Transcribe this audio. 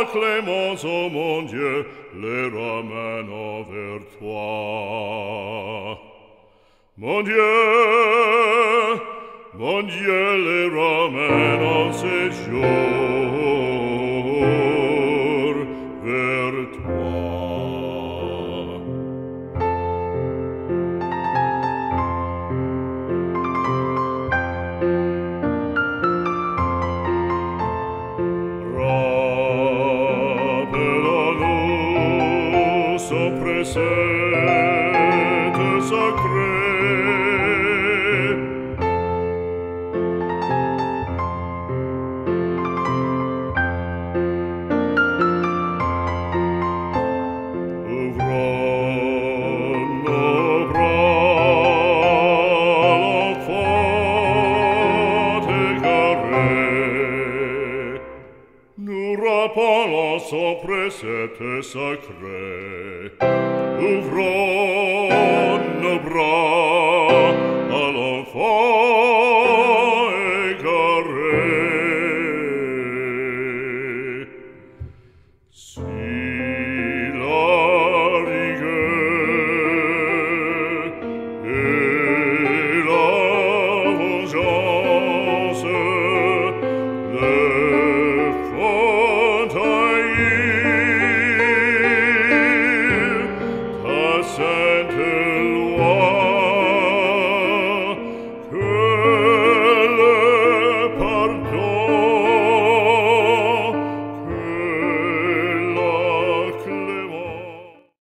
clémence, ô mon Dieu, les ramène vers toi. Mon Dieu, les ramène en séjour vers toi. Rappelle-nous son précepte sacré. Ouvrons nos bras, l'enfant égaré. Nous rappelons son précepte sacré. Ouvrons nos bras,